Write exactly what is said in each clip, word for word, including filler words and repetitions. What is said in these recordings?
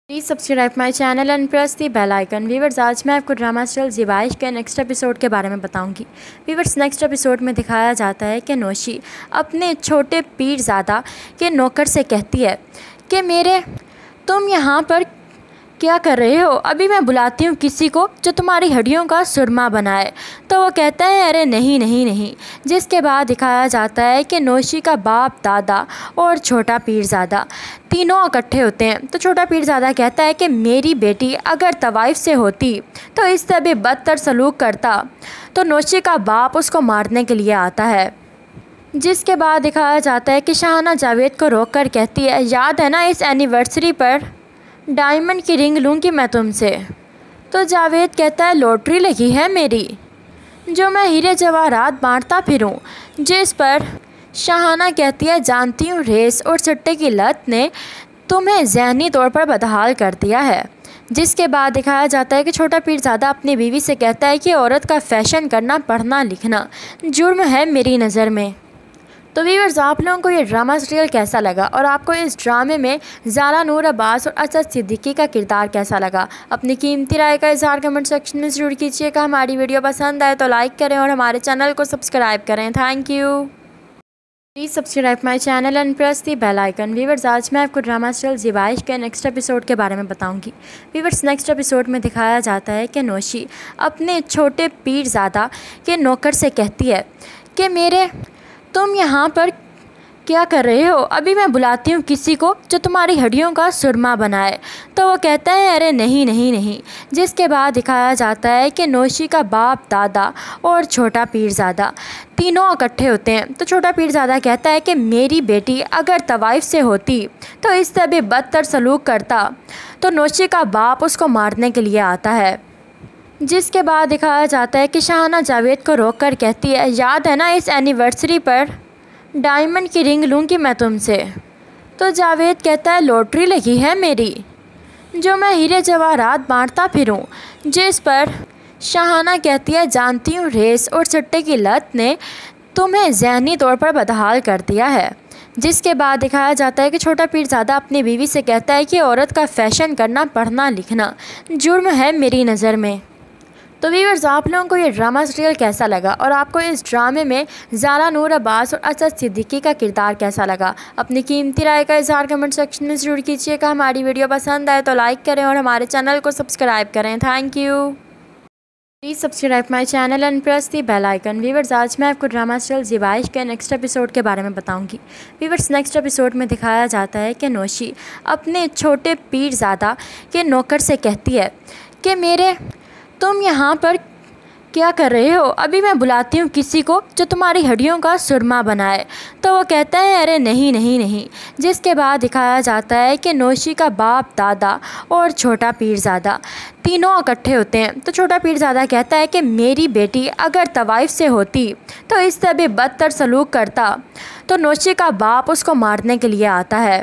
Please subscribe my channel and press the bell icon. Viewers, आज मैं आपको drama serial ज़िवाइश के नेक्स्ट एपिसोड के बारे में बताऊंगी। वीवर्स, नेक्स्ट एपिसोड में दिखाया जाता है कि नौशी अपने छोटे पीरज़ादा के नौकर से कहती है कि मेरे तुम यहाँ पर क्या कर रहे हो, अभी मैं बुलाती हूँ किसी को जो तुम्हारी हड्डियों का सुरमा बनाए। तो वो कहता है अरे नहीं नहीं नहीं। जिसके बाद दिखाया जाता है कि नौशी का बाप, दादा और छोटा पीरज़ादा तीनों इकट्ठे होते हैं। तो छोटा पीरज़ादा कहता है कि मेरी बेटी अगर तवाइफ से होती तो इस तरह भी बदतर सलूक करता। तो नौशी का बाप उसको मारने के लिए आता है। जिसके बाद दिखाया जाता है कि शाहाना जावेद को रोक कर कहती है याद है ना इस एनिवर्सरी पर डायमंड की रिंग लूँगी मैं तुमसे। तो जावेद कहता है लॉटरी लगी है मेरी जो मैं हीरे जवाहरात बांटता फिरूं। जिस पर शाहाना कहती है जानती हूँ रेस और सट्टे की लत ने तुम्हें ज़हनी तौर पर बदहाल कर दिया है। जिसके बाद दिखाया जाता है कि छोटा पीरज़ादा अपनी बीवी से कहता है कि औरत का फैशन करना, पढ़ना लिखना जुर्म है मेरी नज़र में। तो व्यूअर्स, आप लोगों को ये ड्रामा सीरियल कैसा लगा और आपको इस ड्रामे में ज़ारा नूर अब्बास और असद सिद्दीकी का किरदार कैसा लगा, अपनी कीमती राय का इज़हार कमेंट सेक्शन में ज़रूर कीजिएगा। हमारी वीडियो पसंद आए तो लाइक करें और हमारे चैनल को सब्सक्राइब करें। Thank you. Please subscribe my channel and press the bell icon. Viewers, आज मैं आपको ड्रामा सीरियल ज़िवाइश के नेक्स्ट एपिसोड के बारे में बताऊंगी। व्यूअर्स, नेक्स्ट एपिसोड में दिखाया जाता है कि नौशी अपने छोटे पीरज़ादा के नौकर से कहती है कि मेरे तुम यहाँ पर क्या कर रहे हो, अभी मैं बुलाती हूँ किसी को जो तुम्हारी हड्डियों का सुरमा बनाए। तो वो कहता है अरे नहीं नहीं नहीं। जिसके बाद दिखाया जाता है कि नौशी का बाप, दादा और छोटा पीरज़ादा तीनों इकट्ठे होते हैं। तो छोटा पीरज़ादा कहता है कि मेरी बेटी अगर तवाइफ से होती तो इस तरह भी बदतर सलूक करता। तो नौशी का बाप उसको मारने के लिए आता है। जिसके बाद दिखाया जाता है कि शाहाना जावेद को रोक कर कहती है याद है ना इस एनिवर्सरी पर डायमंड की रिंग लूँगी मैं तुमसे। तो जावेद कहता है लॉटरी लगी है मेरी जो मैं हीरे जवाहरात बांटता फिरूं। जिस पर शाहाना कहती है जानती हूँ रेस और सट्टे की लत ने तुम्हें ज़हनी तौर पर बदहाल कर दिया है। जिसके बाद दिखाया जाता है कि छोटा पीरज़ादा अपनी बीवी से कहता है कि औरत का फैशन करना, पढ़ना लिखना जुर्म है मेरी नज़र में। तो व्यूअर्स, आप लोगों को ये ड्रामा सीरियल कैसा लगा और आपको इस ड्रामे में ज़ारा नूर अब्बास और असद सिद्दीकी का किरदार कैसा लगा, अपनी कीमती राय का इज़हार कमेंट सेक्शन में ज़रूर कीजिएगा। हमारी वीडियो पसंद आए तो लाइक करें और हमारे चैनल को सब्सक्राइब करें। Thank you. Please subscribe my channel and press the bell icon. Viewers, आज मैं आपको ड्रामा सीरियल ज़िवाइश के नेक्स्ट एपिसोड के बारे में बताऊंगी। व्यूअर्स, नेक्स्ट एपिसोड में दिखाया जाता है कि नौशी अपने छोटे पीरज़ादा के नौकर से कहती है कि मेरे तुम यहाँ पर क्या कर रहे हो, अभी मैं बुलाती हूँ किसी को जो तुम्हारी हड्डियों का सुरमा बनाए। तो वो कहता है अरे नहीं नहीं नहीं। जिसके बाद दिखाया जाता है कि नौशी का बाप, दादा और छोटा पीरज़ादा तीनों इकट्ठे होते हैं। तो छोटा पीरज़ादा कहता है कि मेरी बेटी अगर तवाइफ से होती तो इस तरह भी बदतर सलूक करता। तो नौशी का बाप उसको मारने के लिए आता है।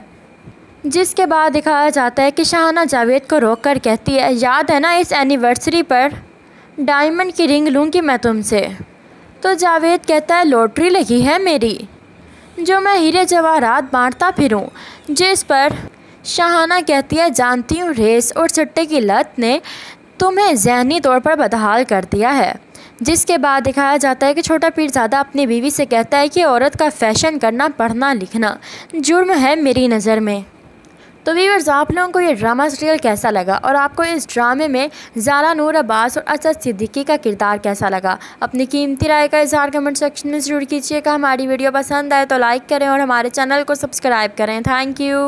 जिसके बाद दिखाया जाता है कि शाहाना जावेद को रोक कर कहती है याद है ना इस एनिवर्सरी पर डायमंड की रिंग लूँगी मैं तुमसे। तो जावेद कहता है लॉटरी लगी है मेरी जो मैं हीरे जवाहरात बांटता फिरूं। जिस पर शाहाना कहती है जानती हूँ रेस और सट्टे की लत ने तुम्हें ज़हनी तौर पर बदहाल कर दिया है। जिसके बाद दिखाया जाता है कि छोटा पीरज़ादा अपनी बीवी से कहता है कि औरत का फैशन करना, पढ़ना लिखना जुर्म है मेरी नज़र में। तो व्यूअर्स, आप लोगों को ये ड्रामा सीरियल कैसा लगा और आपको इस ड्रामे में ज़ारा नूर अब्बास और असद सिद्दीकी का किरदार कैसा लगा, अपनी कीमती राय का इज़हार कमेंट सेक्शन में ज़रूर कीजिएगा। हमारी वीडियो पसंद आए तो लाइक करें और हमारे चैनल को सब्सक्राइब करें। Thank you.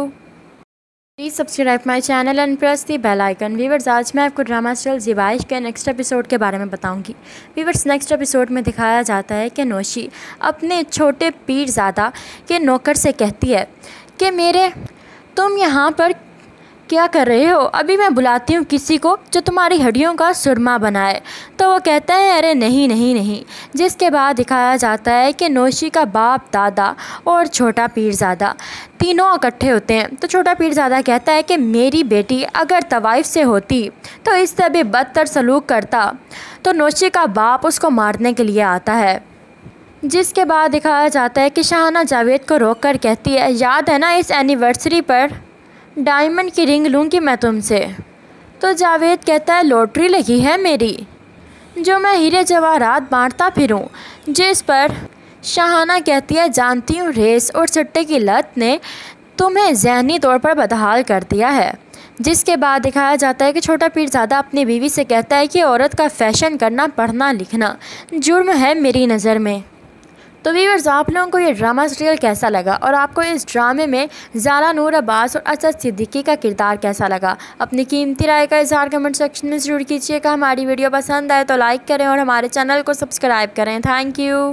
Please subscribe my channel and press the bell icon. Viewers, आज मैं आपको ड्रामा सीरियल ज़िवाइश के नेक्स्ट एपिसोड के बारे में बताऊंगी। व्यूअर्स, नेक्स्ट एपिसोड में दिखाया जाता है कि नौशी अपने छोटे पीरज़ादा के नौकर से कहती है कि मेरे तुम यहाँ पर क्या कर रहे हो, अभी मैं बुलाती हूँ किसी को जो तुम्हारी हड्डियों का सुरमा बनाए। तो वो कहता है अरे नहीं नहीं नहीं। जिसके बाद दिखाया जाता है कि नौशी का बाप, दादा और छोटा पीरज़ादा तीनों इकट्ठे होते हैं। तो छोटा पीरज़ादा कहता है कि मेरी बेटी अगर तवाइफ से होती तो इस तरह भी बदतर सलूक करता। तो नौशी का बाप उसको मारने के लिए आता है। जिसके बाद दिखाया जाता है कि शाहाना जावेद को रोक कर कहती है याद है ना इस एनिवर्सरी पर डायमंड की रिंग लूँगी मैं तुमसे। तो जावेद कहता है लॉटरी लगी है मेरी, जो मैं हीरे जवाहरात बांटता फिरूं। जिस पर शाहाना कहती है जानती हूँ रेस और सट्टे की लत ने तुम्हें ज़हनी तौर पर बदहाल कर दिया है। जिसके बाद दिखाया जाता है कि छोटा पीरज़ादा अपनी बीवी से कहता है कि औरत का फ़ैशन करना, पढ़ना लिखना जुर्म है मेरी नज़र में। तो व्यूअर्स, आप लोगों को ये ड्रामा सीरियल कैसा लगा और आपको इस ड्रामे में ज़ारा नूर अब्बास और असद सिद्दीकी का किरदार कैसा लगा? अपनी कीमती राय का इज़हार कमेंट सेक्शन में ज़रूर कीजिएगा। हमारी वीडियो पसंद आए तो लाइक करें और हमारे चैनल को सब्सक्राइब करें। Thank you.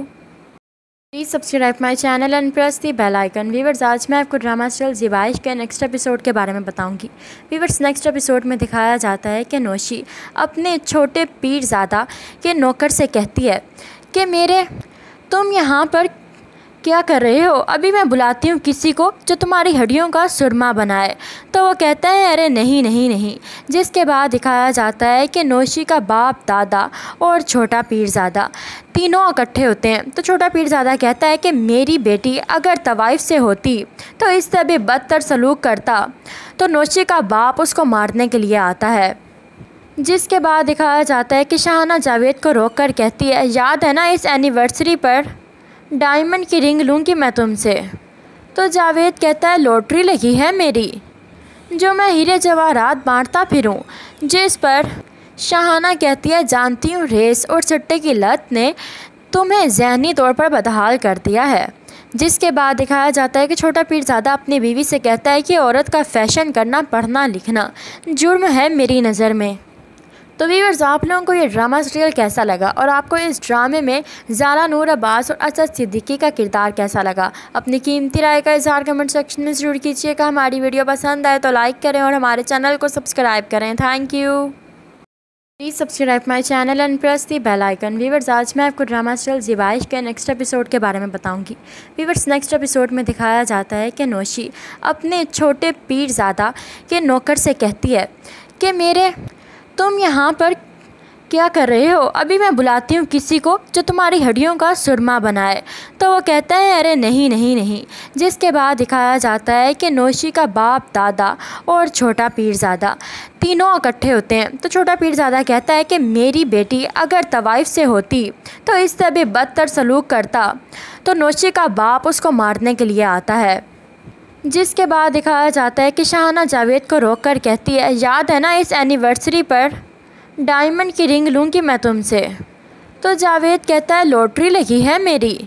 Please subscribe my channel and press the bell icon. Viewers, आज मैं आपको ड्रामा सीरियल ज़िबाइश के नेक्स्ट एपिसोड के बारे में बताऊंगी। व्यूअर्स, नेक्स्ट एपिसोड में दिखाया जाता है कि नौशी अपने छोटे पीरज़ादा के नौकर से कहती है कि मेरे तुम यहाँ पर क्या कर रहे हो? अभी मैं बुलाती हूँ किसी को जो तुम्हारी हड्डियों का सुरमा बनाए। तो वो कहता है अरे नहीं नहीं नहीं। जिसके बाद दिखाया जाता है कि नौशी का बाप, दादा और छोटा पीरज़ादा तीनों इकट्ठे होते हैं। तो छोटा पीरज़ादा कहता है कि मेरी बेटी अगर तवाइफ से होती तो इससे भी बदतर सलूक करता। तो नौशी का बाप उसको मारने के लिए आता है। जिसके बाद दिखाया जाता है कि शाहाना जावेद को रोक कर कहती है याद है ना इस एनिवर्सरी पर डायमंड की रिंग लूँगी मैं तुमसे। तो जावेद कहता है लॉटरी लगी है मेरी, जो मैं हीरे जवाहरात बांटता फिरूं। जिस पर शाहाना कहती है जानती हूँ रेस और सट्टे की लत ने तुम्हें ज़हनी तौर पर बदहाल कर दिया है। जिसके बाद दिखाया जाता है कि छोटा पीरज़ादा अपनी बीवी से कहता है कि औरत का फ़ैशन करना, पढ़ना लिखना जुर्म है मेरी नज़र में। तो व्यूअर्स, आप लोगों को ये ड्रामा सीरियल कैसा लगा और आपको इस ड्रामे में ज़ारा नूर अब्बास और असद सिद्दीकी का किरदार कैसा लगा? अपनी कीमती राय का इज़हार कमेंट सेक्शन में ज़रूर कीजिएगा। हमारी वीडियो पसंद आए तो लाइक करें और हमारे चैनल को सब्सक्राइब करें। Thank you. Please subscribe my channel and press the bell icon. Viewers, आज मैं आपको ड्रामा सीरियल ज़िबाइश के नेक्स्ट एपिसोड के बारे में बताऊंगी। व्यूअर्स, नेक्स्ट एपिसोड में दिखाया जाता है कि नौशी अपने छोटे पीरज़ादा के नौकर से कहती है कि मेरे तुम यहाँ पर क्या कर रहे हो? अभी मैं बुलाती हूँ किसी को जो तुम्हारी हड्डियों का सुरमा बनाए। तो वो कहता है अरे नहीं नहीं नहीं। जिसके बाद दिखाया जाता है कि नौशी का बाप, दादा और छोटा पीरज़ादा तीनों इकट्ठे होते हैं। तो छोटा पीरज़ादा कहता है कि मेरी बेटी अगर तवाइफ से होती तो इससे भी बदतर सलूक करता। तो नौशी का बाप उसको मारने के लिए आता है। जिसके बाद दिखाया जाता है कि शाहाना जावेद को रोक कर कहती है याद है ना इस एनिवर्सरी पर डायमंड की रिंग लूँगी मैं तुमसे। तो जावेद कहता है लॉटरी लगी है मेरी,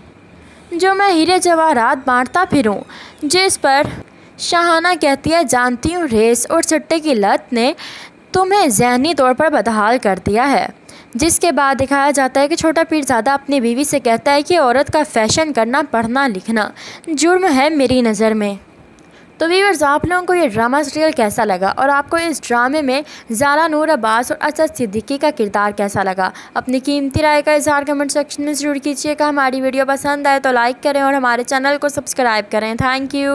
जो मैं हीरे जवाहरात बांटता फिरूं। जिस पर शाहाना कहती है जानती हूँ रेस और सट्टे की लत ने तुम्हें ज़हनी तौर पर बदहाल कर दिया है। जिसके बाद दिखाया जाता है कि छोटा पीरज़ादा अपनी बीवी से कहता है कि औरत का फ़ैशन करना, पढ़ना लिखना जुर्म है मेरी नज़र में। तो व्यूअर्स, आप लोगों को ये ड्रामा सीरियल कैसा लगा और आपको इस ड्रामे में ज़ारा नूर अब्बास और असद सिद्दीकी का किरदार कैसा लगा? अपनी कीमती राय का इज़हार कमेंट सेक्शन में ज़रूर कीजिएगा। हमारी वीडियो पसंद आए तो लाइक करें और हमारे चैनल को सब्सक्राइब करें। Thank you.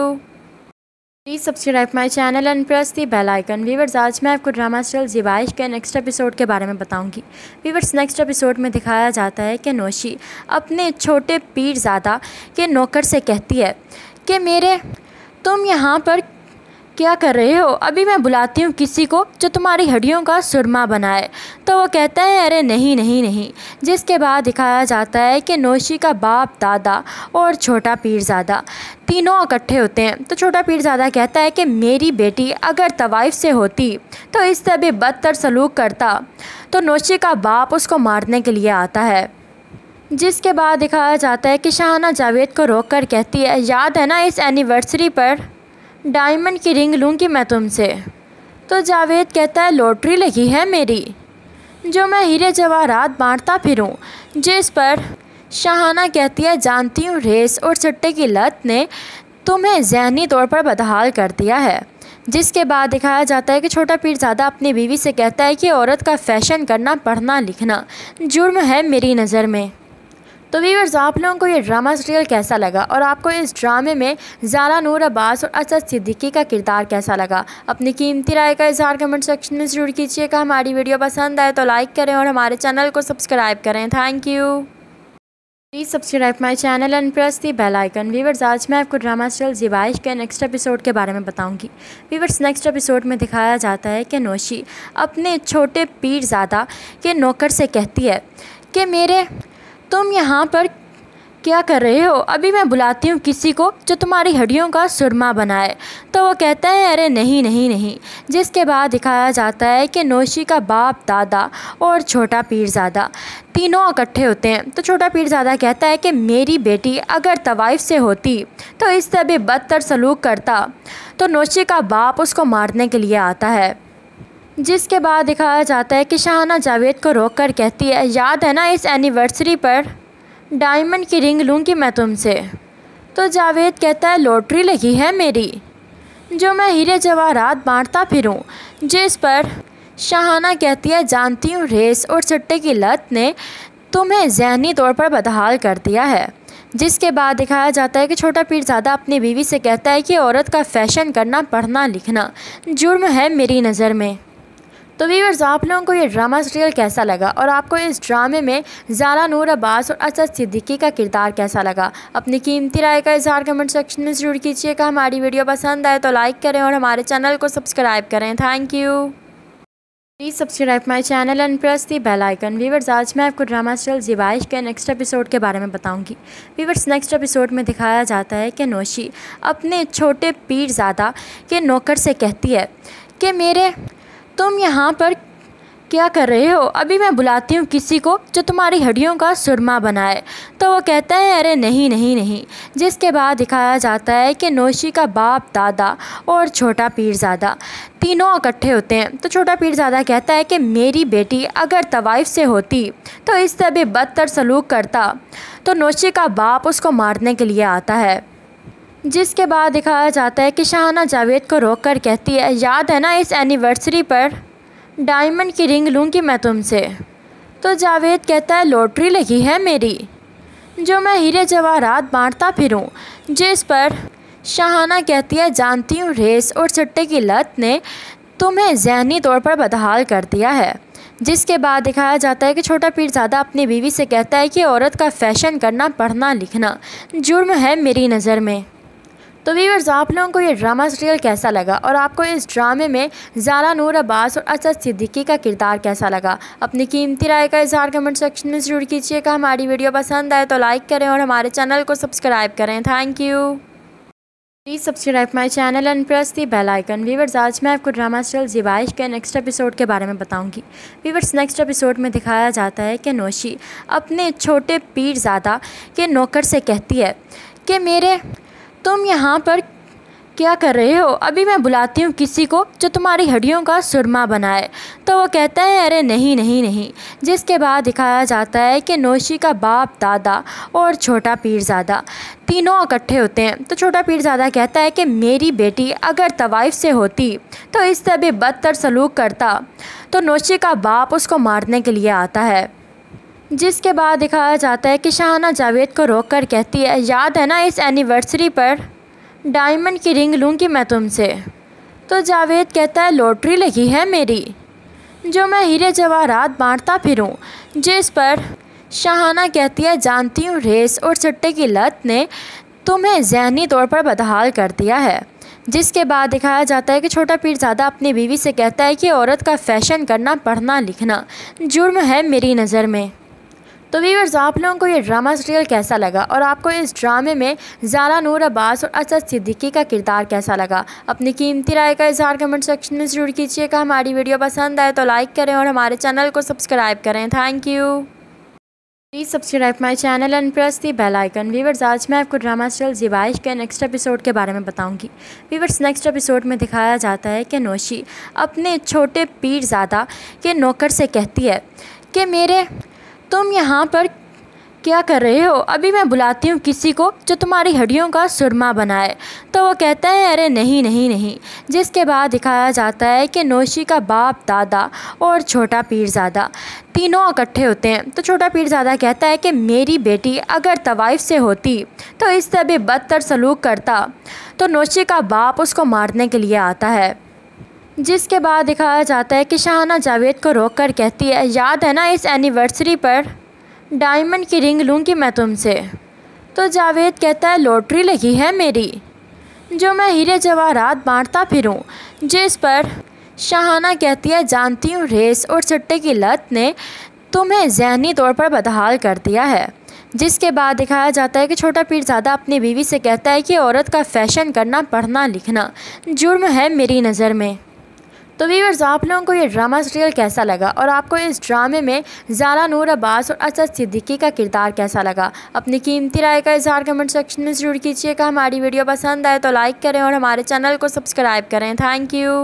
Please subscribe my channel and press the bell icon. Viewers, आज मैं आपको ड्रामा सीरियल ज़िबाइश के नेक्स्ट एपिसोड के बारे में बताऊंगी। व्यूअर्स, नेक्स्ट एपिसोड में दिखाया जाता है कि नौशी अपने छोटे पीरज़ादा के नौकर से कहती है कि मेरे तुम यहाँ पर क्या कर रहे हो? अभी मैं बुलाती हूँ किसी को जो तुम्हारी हड्डियों का सुरमा बनाए। तो वो कहता है अरे नहीं नहीं नहीं। जिसके बाद दिखाया जाता है कि नौशी का बाप, दादा और छोटा पीरज़ादा तीनों इकट्ठे होते हैं। तो छोटा पीरज़ादा कहता है कि मेरी बेटी अगर तवाइफ से होती तो इससे भी बदतर सलूक करता। तो नौशी का बाप उसको मारने के लिए आता है। जिसके बाद दिखाया जाता है कि शाहाना जावेद को रोक कर कहती है याद है ना इस एनिवर्सरी पर डायमंड की रिंग लूँगी मैं तुमसे। तो जावेद कहता है लॉटरी लगी है मेरी, जो मैं हीरे जवाहरात बांटता फिरूं। जिस पर शाहाना कहती है जानती हूँ रेस और सट्टे की लत ने तुम्हें ज़हनी तौर पर बदहाल कर दिया है। जिसके बाद दिखाया जाता है कि छोटा पीरज़ादा अपनी बीवी से कहता है कि औरत का फ़ैशन करना, पढ़ना लिखना जुर्म है मेरी नज़र में। तो व्यूअर्स, आप लोगों को ये ड्रामा सीरियल कैसा लगा और आपको इस ड्रामे में ज़ारा नूर अब्बास और असद सिद्दीकी का किरदार कैसा लगा? अपनी कीमती राय का इज़हार कमेंट सेक्शन में ज़रूर कीजिएगा। हमारी वीडियो पसंद आए तो लाइक करें और हमारे चैनल को सब्सक्राइब करें। Thank you. Please subscribe my channel and press the bell icon. Viewers, आज मैं आपको ड्रामा सीरियल ज़िबाइश के नेक्स्ट एपिसोड के बारे में बताऊंगी। व्यूवर्स, नेक्स्ट एपिसोड में दिखाया जाता है कि नौशी अपने छोटे पीरज़ादा के नौकर से कहती है कि मेरे तुम यहाँ पर क्या कर रहे हो, अभी मैं बुलाती हूँ किसी को जो तुम्हारी हड्डियों का सुरमा बनाए। तो वो कहता है अरे नहीं नहीं नहीं। जिसके बाद दिखाया जाता है कि नौशी का बाप, दादा और छोटा पीरज़ादा तीनों इकट्ठे होते हैं। तो छोटा पीरज़ादा कहता है कि मेरी बेटी अगर तवाइफ से होती तो इससे भी बदतर सलूक करता। तो नौशी का बाप उसको मारने के लिए आता है। जिसके बाद दिखाया जाता है कि शाहाना जावेद को रोक कर कहती है याद है ना, इस एनिवर्सरी पर डायमंड की रिंग लूँगी मैं तुमसे। तो जावेद कहता है लॉटरी लगी है मेरी जो मैं हीरे जवाहरात बांटता फिरूं। जिस पर शाहाना कहती है जानती हूँ रेस और सट्टे की लत ने तुम्हें ज़हनी तौर पर बदहाल कर दिया है। जिसके बाद दिखाया जाता है कि छोटा पीरज़ादा अपनी बीवी से कहता है कि औरत का फैशन करना, पढ़ना लिखना जुर्म है मेरी नज़र में। तो व्यूअर्स, आप लोगों को ये ड्रामा सीरियल कैसा लगा और आपको इस ड्रामे में ज़ारा नूर अब्बास और असद सिद्दीकी का किरदार कैसा लगा, अपनी कीमती राय का इज़हार कमेंट सेक्शन में ज़रूर कीजिएगा। हमारी वीडियो पसंद आए तो लाइक करें और हमारे चैनल को सब्सक्राइब करें। Thank you. Please subscribe my channel and press the bell icon. Viewers, आज मैं आपको ड्रामा सीरियल ज़िबाइश के नेक्स्ट एपिसोड के बारे में बताऊंगी। व्यूअर्स, नेक्स्ट एपिसोड में दिखाया जाता है कि नौशी अपने छोटे पीरज़ादा के नौकर से कहती है कि मेरे तुम यहाँ पर क्या कर रहे हो, अभी मैं बुलाती हूँ किसी को जो तुम्हारी हड्डियों का सुरमा बनाए। तो वो कहता है अरे नहीं नहीं नहीं। जिसके बाद दिखाया जाता है कि नौशी का बाप, दादा और छोटा पीरज़ादा तीनों इकट्ठे होते हैं। तो छोटा पीरज़ादा कहता है कि मेरी बेटी अगर तवाइफ से होती तो इससे भी बदतर सलूक करता। तो नौशी का बाप उसको मारने के लिए आता है। जिसके बाद दिखाया जाता है कि शाहाना जावेद को रोक कर कहती है याद है ना, इस एनिवर्सरी पर डायमंड की रिंग लूँगी मैं तुमसे। तो जावेद कहता है लॉटरी लगी है मेरी जो मैं हीरे जवाहरात बांटता फिरूं। जिस पर शाहाना कहती है जानती हूँ रेस और सट्टे की लत ने तुम्हें ज़हनी तौर पर बदहाल कर दिया है। जिसके बाद दिखाया जाता है कि छोटा पीरज़ादा अपनी बीवी से कहता है कि औरत का फैशन करना, पढ़ना लिखना जुर्म है मेरी नज़र में। तो व्यूअर्स, आप लोगों को ये ड्रामा सीरियल कैसा लगा और आपको इस ड्रामे में ज़ारा नूर अब्बास और असद सिद्दीकी का किरदार कैसा लगा, अपनी कीमती राय का इज़हार कमेंट सेक्शन में ज़रूर कीजिएगा। हमारी वीडियो पसंद आए तो लाइक करें और हमारे चैनल को सब्सक्राइब करें। Thank you. Please subscribe my channel and press the bell icon. Viewers, आज मैं आपको ड्रामा सीरियल ज़िबाइश के नेक्स्ट एपिसोड के बारे में बताऊंगी। व्यूअर्स, नेक्स्ट एपिसोड में दिखाया जाता है कि नौशी अपने छोटे पीरज़ादा के नौकर से कहती है कि मेरे तुम यहाँ पर क्या कर रहे हो, अभी मैं बुलाती हूँ किसी को जो तुम्हारी हड्डियों का सुरमा बनाए। तो वो कहता है अरे नहीं नहीं नहीं। जिसके बाद दिखाया जाता है कि नौशी का बाप, दादा और छोटा पीरज़ादा तीनों इकट्ठे होते हैं। तो छोटा पीरज़ादा कहता है कि मेरी बेटी अगर तवाइफ से होती तो इससे भी बदतर सलूक करता। तो नौशी का बाप उसको मारने के लिए आता है। जिसके बाद दिखाया जाता है कि शाहाना जावेद को रोक कर कहती है याद है ना, इस एनिवर्सरी पर डायमंड की रिंग लूँगी मैं तुमसे। तो जावेद कहता है लॉटरी लगी है मेरी जो मैं हीरे जवाहरात बांटता फिरूं। जिस पर शाहाना कहती है जानती हूँ रेस और सट्टे की लत ने तुम्हें ज़हनी तौर पर बदहाल कर दिया है। जिसके बाद दिखाया जाता है कि छोटा पीरज़ादा अपनी बीवी से कहता है कि औरत का फैशन करना, पढ़ना लिखना जुर्म है मेरी नज़र में। तो व्यूअर्स, आप लोगों को ये ड्रामा सीरियल कैसा लगा और आपको इस ड्रामे में ज़ारा नूर अब्बास और असद सिद्दीकी का किरदार कैसा लगा, अपनी कीमती राय का इज़हार कमेंट सेक्शन में ज़रूर कीजिएगा। हमारी वीडियो पसंद आए तो लाइक करें और हमारे चैनल को सब्सक्राइब करें। Thank you. Please subscribe my channel and press the bell icon. Viewers, आज मैं आपको ड्रामा सीरियल ज़िबाइश के नेक्स्ट एपिसोड के बारे में बताऊंगी। व्यूअर्स, नेक्स्ट एपिसोड में दिखाया जाता है कि नौशी अपने छोटे पीरज़ादा के नौकर से कहती है कि मेरे तुम यहाँ पर क्या कर रहे हो, अभी मैं बुलाती हूँ किसी को जो तुम्हारी हड्डियों का सुरमा बनाए। तो वो कहता है अरे नहीं नहीं नहीं। जिसके बाद दिखाया जाता है कि नौशी का बाप, दादा और छोटा पीरज़ादा तीनों इकट्ठे होते हैं। तो छोटा पीरज़ादा कहता है कि मेरी बेटी अगर तवाइफ से होती तो इससे भी बदतर सलूक करता। तो नौशी का बाप उसको मारने के लिए आता है। जिसके बाद दिखाया जाता है कि शाहाना जावेद को रोक कर कहती है याद है ना, इस एनिवर्सरी पर डायमंड की रिंग लूँगी मैं तुमसे। तो जावेद कहता है लॉटरी लगी है मेरी, जो मैं हीरे जवाहरात बांटता फिरूं। जिस पर शाहाना कहती है जानती हूँ रेस और सट्टे की लत ने तुम्हें ज़हनी तौर पर बदहाल कर दिया है। जिसके बाद दिखाया जाता है कि छोटा पीरज़ादा अपनी बीवी से कहता है कि औरत का फ़ैशन करना पढ़ना लिखना जुर्म है मेरी नज़र में। तो व्यूअर्स, आप लोगों को ये ड्रामा सीरियल कैसा लगा और आपको इस ड्रामे में ज़ारा नूर अब्बास और असद सिद्दीकी का किरदार कैसा लगा? अपनी कीमती राय का इज़हार कमेंट सेक्शन में ज़रूर कीजिएगा। हमारी वीडियो पसंद आए तो लाइक करें और हमारे चैनल को सब्सक्राइब करें। Thank you.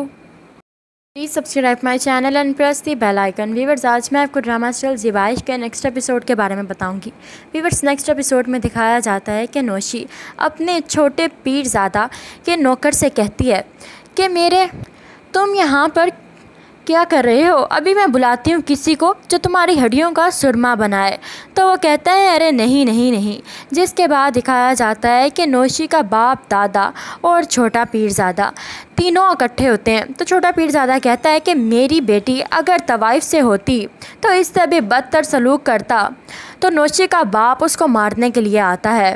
Please subscribe my channel and press the bell icon. Viewers, आज मैं आपको ड्रामा सीरियल ज़िबाइश के नेक्स्ट एपिसोड के बारे में बताऊंगी। व्यूअर्स, नेक्स्ट एपिसोड में दिखाया जाता है कि नौशी अपने छोटे पीरज़ादा के नौकर से कहती है कि मेरे तुम यहाँ पर क्या कर रहे हो? अभी मैं बुलाती हूँ किसी को जो तुम्हारी हड्डियों का सुरमा बनाए। तो वो कहता है अरे नहीं नहीं नहीं। जिसके बाद दिखाया जाता है कि नौशी का बाप, दादा और छोटा पीरज़ादा तीनों इकट्ठे होते हैं। तो छोटा पीरज़ादा कहता है कि मेरी बेटी अगर तवाइफ से होती तो इससे भी बदतर सलूक करता। तो नौशी का बाप उसको मारने के लिए आता है।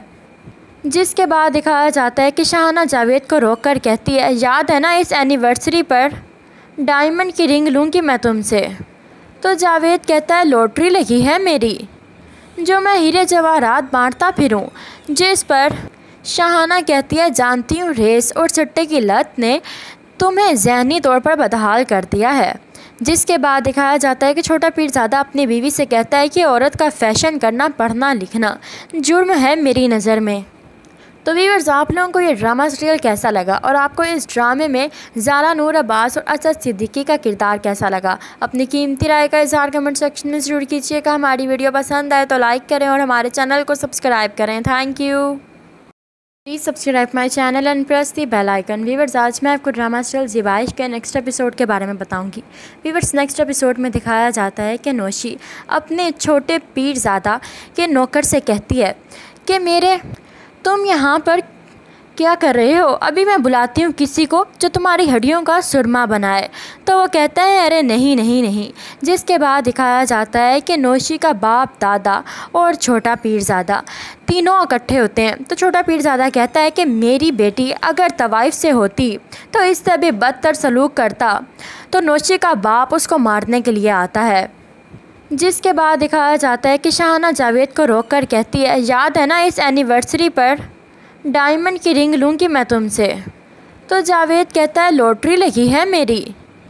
जिसके बाद दिखाया जाता है कि शाहाना जावेद को रोक कर कहती है याद है ना इस एनिवर्सरी पर डायमंड की रिंग लूँगी मैं तुमसे। तो जावेद कहता है लॉटरी लगी है मेरी, जो मैं हीरे जवाहरात बांटता फिरूं। जिस पर शाहाना कहती है जानती हूँ रेस और सट्टे की लत ने तुम्हें ज़हनी तौर पर बदहाल कर दिया है। जिसके बाद दिखाया जाता है कि छोटा पीरज़ादा अपनी बीवी से कहता है कि औरत का फ़ैशन करना पढ़ना लिखना जुर्म है मेरी नज़र में। तो व्यूअर्स, आप लोगों को ये ड्रामा सीरियल कैसा लगा और आपको इस ड्रामे में ज़ारा नूर अब्बास और असद सिद्दीकी का किरदार कैसा लगा? अपनी कीमती राय का इज़हार कमेंट सेक्शन में ज़रूर कीजिएगा। हमारी वीडियो पसंद आए तो लाइक करें और हमारे चैनल को सब्सक्राइब करें। Thank you. Please subscribe my channel and press the bell icon. Viewers, आज मैं आपको ड्रामा सीरियल ज़िबाइश के नेक्स्ट एपिसोड के बारे में बताऊंगी। व्यूअर्स, नेक्स्ट एपिसोड में दिखाया जाता है कि नौशी अपने छोटे पीरज़ादा के नौकर से कहती है कि मेरे तुम यहाँ पर क्या कर रहे हो? अभी मैं बुलाती हूँ किसी को जो तुम्हारी हड्डियों का सुरमा बनाए। तो वो कहता है अरे नहीं नहीं नहीं। जिसके बाद दिखाया जाता है कि नौशी का बाप, दादा और छोटा पीरज़ादा तीनों इकट्ठे होते हैं। तो छोटा पीरज़ादा कहता है कि मेरी बेटी अगर तवाइफ से होती तो इससे भी बदतर सलूक करता। तो नौशी का बाप उसको मारने के लिए आता है। जिसके बाद दिखाया जाता है कि शाहाना जावेद को रोक कर कहती है याद है ना इस एनिवर्सरी पर डायमंड की रिंग लूँगी मैं तुमसे। तो जावेद कहता है लॉटरी लगी है मेरी,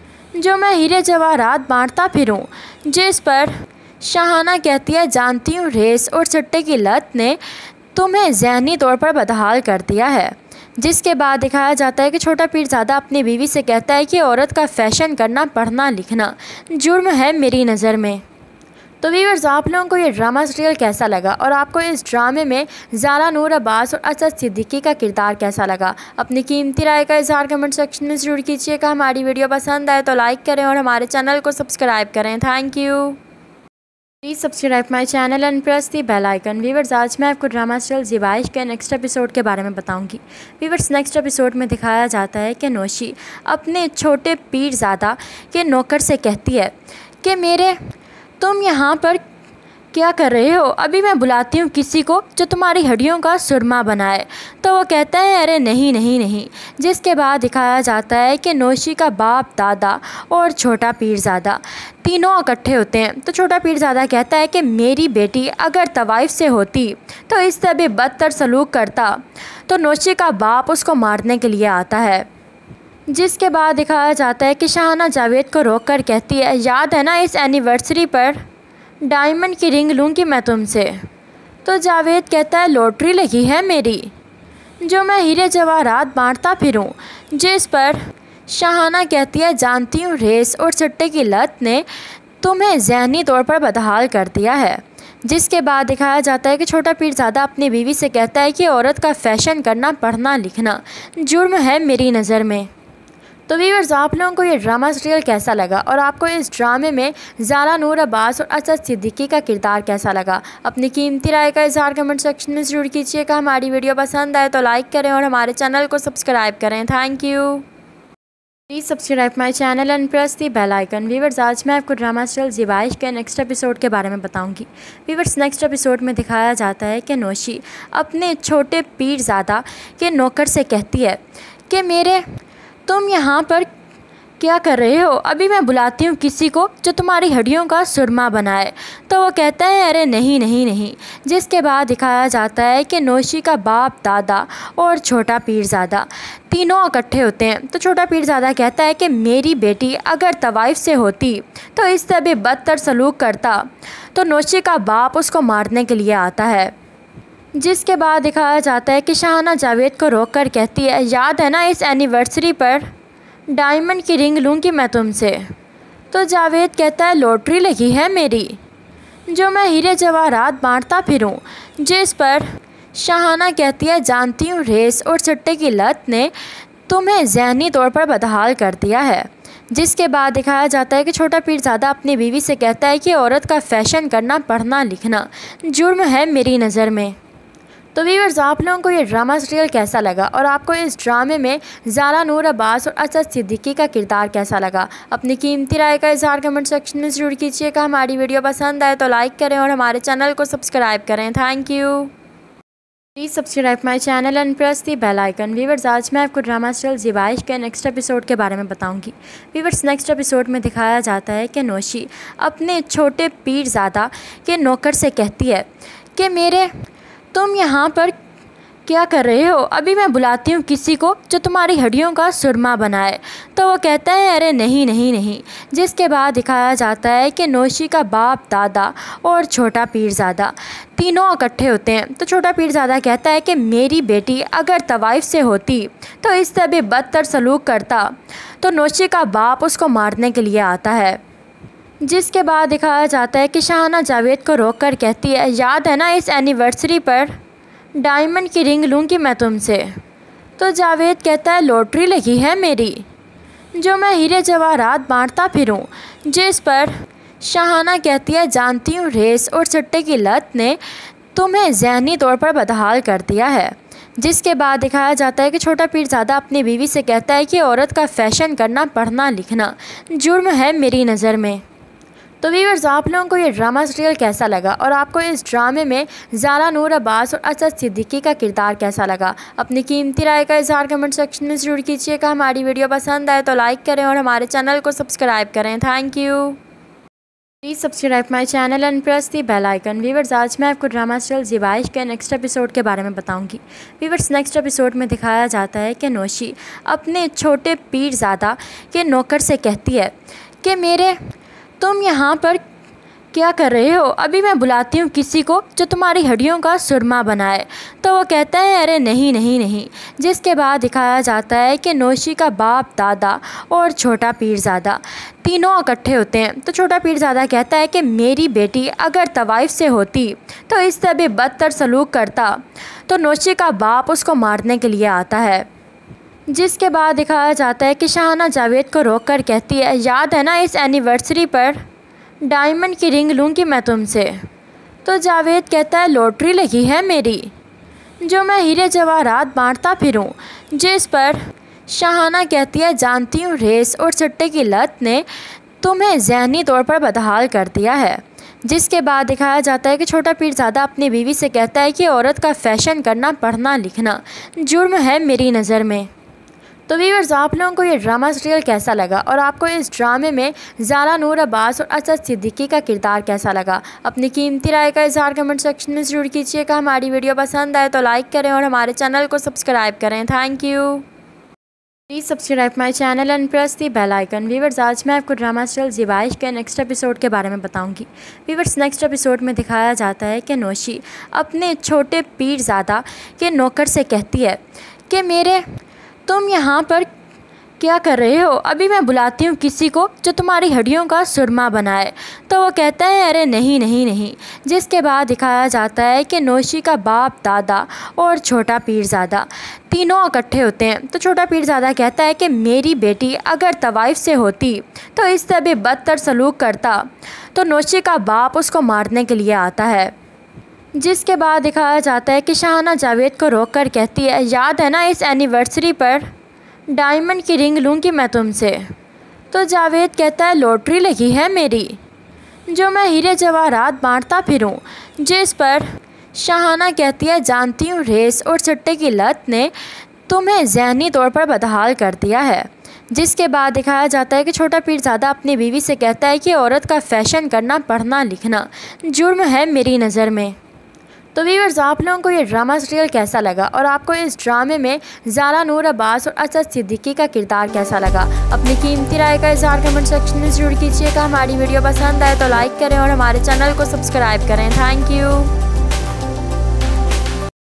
जो मैं हीरे जवाहरात बांटता फिरूं। जिस पर शाहाना कहती है जानती हूँ रेस और सट्टे की लत ने तुम्हें ज़हनी तौर पर बदहाल कर दिया है। जिसके बाद दिखाया जाता है कि छोटा पीरज़ादा अपनी बीवी से कहता है कि औरत का फ़ैशन करना पढ़ना लिखना जुर्म है मेरी नज़र में। तो व्यूअर्स, आप लोगों को ये ड्रामा सीरियल कैसा लगा और आपको इस ड्रामे में ज़ारा नूर अब्बास और असद सिद्दीकी का किरदार कैसा लगा? अपनी कीमती राय का इज़हार कमेंट सेक्शन में ज़रूर कीजिएगा। हमारी वीडियो पसंद आए तो लाइक करें और हमारे चैनल को सब्सक्राइब करें। Thank you. Please subscribe my channel and press the bell icon. Viewers, आज मैं आपको ड्रामा सीरियल ज़िबाइश के नेक्स्ट एपिसोड के बारे में बताऊंगी। व्यूअर्स, नेक्स्ट एपिसोड में दिखाया जाता है कि नौशी अपने छोटे पीरज़ादा के नौकर से कहती है कि मेरे तुम यहाँ पर क्या कर रहे हो? अभी मैं बुलाती हूँ किसी को जो तुम्हारी हड्डियों का सुरमा बनाए। तो वो कहता है अरे नहीं नहीं नहीं। जिसके बाद दिखाया जाता है कि नौशी का बाप, दादा और छोटा पीरज़ादा तीनों इकट्ठे होते हैं। तो छोटा पीरज़ादा कहता है कि मेरी बेटी अगर तवाइफ से होती तो इससे भी बदतर सलूक करता। तो नौशी का बाप उसको मारने के लिए आता है। जिसके बाद दिखाया जाता है कि शाहाना जावेद को रोक कर कहती है याद है ना इस एनिवर्सरी पर डायमंड की रिंग लूँगी मैं तुमसे। तो जावेद कहता है लॉटरी लगी है मेरी, जो मैं हीरे जवाहरात बांटता फिरूं। जिस पर शाहाना कहती है जानती हूँ रेस और सट्टे की लत ने तुम्हें ज़हनी तौर पर बदहाल कर दिया है। जिसके बाद दिखाया जाता है कि छोटा पीरज़ादा अपनी बीवी से कहता है कि औरत का फ़ैशन करना पढ़ना लिखना जुर्म है मेरी नज़र में। तो व्यूअर्स, आप लोगों को ये ड्रामा सीरियल कैसा लगा और आपको इस ड्रामे में ज़ारा नूर अब्बास और असद सिद्दीकी का किरदार कैसा लगा? अपनी कीमती राय का इज़हार कमेंट सेक्शन में ज़रूर कीजिएगा। हमारी वीडियो पसंद आए तो लाइक करें और हमारे चैनल को सब्सक्राइब करें। Thank you. Please subscribe my channel and press the bell icon. Viewers, आज मैं आपको ड्रामा सीरियल ज़िबाइश के नेक्स्ट एपिसोड के बारे में बताऊंगी। व्यूवर्स, नेक्स्ट एपिसोड में दिखाया जाता है कि नौशी अपने छोटे पीरज़ादा के नौकर से कहती है कि मेरे तुम यहाँ पर क्या कर रहे हो, अभी मैं बुलाती हूँ किसी को जो तुम्हारी हड्डियों का सुरमा बनाए। तो वो कहता है अरे नहीं नहीं नहीं। जिसके बाद दिखाया जाता है कि नौशी का बाप, दादा और छोटा पीरज़ादा तीनों इकट्ठे होते हैं। तो छोटा पीरज़ादा कहता है कि मेरी बेटी अगर तवाइफ से होती तो इससे भी बदतर सलूक करता। तो नौशी का बाप उसको मारने के लिए आता है। जिसके बाद दिखाया जाता है कि शाहाना जावेद को रोक कर कहती है याद है ना इस एनिवर्सरी पर डायमंड की रिंग लूँगी मैं तुमसे। तो जावेद कहता है लॉटरी लगी है मेरी जो मैं हीरे जवाहरात बांटता फिरूं। जिस पर शाहाना कहती है जानती हूँ रेस और सट्टे की लत ने तुम्हें ज़हनी तौर पर बदहाल कर दिया है। जिसके बाद दिखाया जाता है कि छोटा पीरज़ादा अपनी बीवी से कहता है कि औरत का फैशन करना, पढ़ना लिखना जुर्म है मेरी नज़र में। तो व्यूअर्स, आप लोगों को ये ड्रामा सीरियल कैसा लगा और आपको इस ड्रामे में ज़ारा नूर अब्बास और असद सिद्दीकी का किरदार कैसा लगा, अपनी कीमती राय का इजहार कमेंट सेक्शन में ज़रूर कीजिएगा। हमारी वीडियो पसंद आए तो लाइक करें और हमारे चैनल को सब्सक्राइब करें। Thank you. Please subscribe my channel and press the bell icon. Viewers, आज मैं आपको ड्रामा सीरियल ज़िबाइश के नेक्स्ट एपिसोड के बारे में बताऊंगी। व्यूअर्स, नेक्स्ट एपिसोड में दिखाया जाता है कि नौशी अपने छोटे पीरज़ादा के नौकर से कहती है कि मेरे तुम यहाँ पर क्या कर रहे हो, अभी मैं बुलाती हूँ किसी को जो तुम्हारी हड्डियों का सुरमा बनाए। तो वो कहता है अरे नहीं नहीं नहीं। जिसके बाद दिखाया जाता है कि नौशी का बाप, दादा और छोटा पीरज़ादा तीनों इकट्ठे होते हैं। तो छोटा पीरज़ादा कहता है कि मेरी बेटी अगर तवाइफ से होती तो इससे भी बदतर सलूक करता। तो नौशी का बाप उसको मारने के लिए आता है। जिसके बाद दिखाया जाता है कि शाहाना जावेद को रोक कर कहती है याद है ना इस एनिवर्सरी पर डायमंड की रिंग लूँगी मैं तुमसे। तो जावेद कहता है लॉटरी लगी है मेरी जो मैं हीरे जवाहरात बांटता फिरूं। जिस पर शाहाना कहती है जानती हूँ रेस और सट्टे की लत ने तुम्हें ज़हनी तौर पर बदहाल कर दिया है। जिसके बाद दिखाया जाता है कि छोटा पीरज़ादा अपनी बीवी से कहता है कि औरत का फैशन करना, पढ़ना लिखना जुर्म है मेरी नज़र में। तो व्यूअर्स, आप लोगों को ये ड्रामा सीरियल कैसा लगा और आपको इस ड्रामे में ज़ारा नूर अब्बास और असद सिद्दीकी का किरदार कैसा लगा, अपनी कीमती राय का इजहार कमेंट सेक्शन में ज़रूर कीजिएगा। हमारी वीडियो पसंद आए तो लाइक करें और हमारे चैनल को सब्सक्राइब करें। Thank you. Please subscribe my channel and press the bell icon. Viewers, आज मैं आपको ड्रामा सीरियल ज़िबाइश के नेक्स्ट एपिसोड के बारे में बताऊंगी। व्यूअर्स, नेक्स्ट एपिसोड में दिखाया जाता है कि नौशी अपने छोटे पीरज़ादा के नौकर से कहती है कि मेरे तुम यहाँ पर क्या कर रहे हो, अभी मैं बुलाती हूँ किसी को जो तुम्हारी हड्डियों का सुरमा बनाए। तो वो कहता है अरे नहीं नहीं नहीं। जिसके बाद दिखाया जाता है कि नौशी का बाप, दादा और छोटा पीरज़ादा तीनों इकट्ठे होते हैं। तो छोटा पीरज़ादा कहता है कि मेरी बेटी अगर तवाइफ से होती तो इससे भी बदतर सलूक करता। तो नौशी का बाप उसको मारने के लिए आता है। जिसके बाद दिखाया जाता है कि शाहाना जावेद को रोक कर कहती है याद है ना इस एनिवर्सरी पर डायमंड की रिंग लूँगी मैं तुमसे। तो जावेद कहता है लॉटरी लगी है मेरी जो मैं हीरे जवाहरात बांटता फिरूं। जिस पर शाहाना कहती है जानती हूँ रेस और सट्टे की लत ने तुम्हें ज़हनी तौर पर बदहाल कर दिया है। जिसके बाद दिखाया जाता है कि छोटा पीरज़ादा अपनी बीवी से कहता है कि औरत का फैशन करना, पढ़ना लिखना जुर्म है मेरी नज़र में। तो व्यूअर्स, आप लोगों को ये ड्रामा सीरियल कैसा लगा और आपको इस ड्रामे में ज़ारा नूर अब्बास और असद सिद्दीकी का किरदार कैसा लगा, अपनी कीमती राय का इजहार कमेंट सेक्शन में ज़रूर कीजिएगा। हमारी वीडियो पसंद आए तो लाइक करें और हमारे चैनल को सब्सक्राइब करें। Thank you. Please subscribe my channel and press the bell icon. Viewers, आज मैं आपको ड्रामा सीरियल ज़िबाइश के नेक्स्ट एपिसोड के बारे में बताऊंगी। व्यूअर्स, नेक्स्ट एपिसोड में दिखाया जाता है कि नौशी अपने छोटे पीरज़ादा के नौकर से कहती है कि मेरे तुम यहाँ पर क्या कर रहे हो, अभी मैं बुलाती हूँ किसी को जो तुम्हारी हड्डियों का सुरमा बनाए। तो वो कहता है अरे नहीं नहीं नहीं। जिसके बाद दिखाया जाता है कि नौशी का बाप, दादा और छोटा पीरज़ादा तीनों इकट्ठे होते हैं। तो छोटा पीरज़ादा कहता है कि मेरी बेटी अगर तवाइफ से होती तो इससे भी बदतर सलूक करता। तो नौशी का बाप उसको मारने के लिए आता है। जिसके बाद दिखाया जाता है कि शाहाना जावेद को रोक कर कहती है याद है ना इस एनिवर्सरी पर डायमंड की रिंग लूँगी मैं तुमसे। तो जावेद कहता है लॉटरी लगी है मेरी, जो मैं हीरे जवाहरात बांटता फिरूं। जिस पर शाहाना कहती है जानती हूँ रेस और सट्टे की लत ने तुम्हें ज़हनी तौर पर बदहाल कर दिया है। जिसके बाद दिखाया जाता है कि छोटा पीरज़ादा अपनी बीवी से कहता है कि औरत का फ़ैशन करना, पढ़ना लिखना जुर्म है मेरी नज़र में। तो व्यूअर्स, आप लोगों को ये ड्रामा सीरियल कैसा लगा और आपको इस ड्रामे में ज़ारा नूर अब्बास और असद सिद्दीकी का किरदार कैसा लगा? अपनी कीमती राय का इज़हार कमेंट सेक्शन में ज़रूर कीजिएगा। हमारी वीडियो पसंद आए तो लाइक करें और हमारे चैनल को सब्सक्राइब करें। Thank you.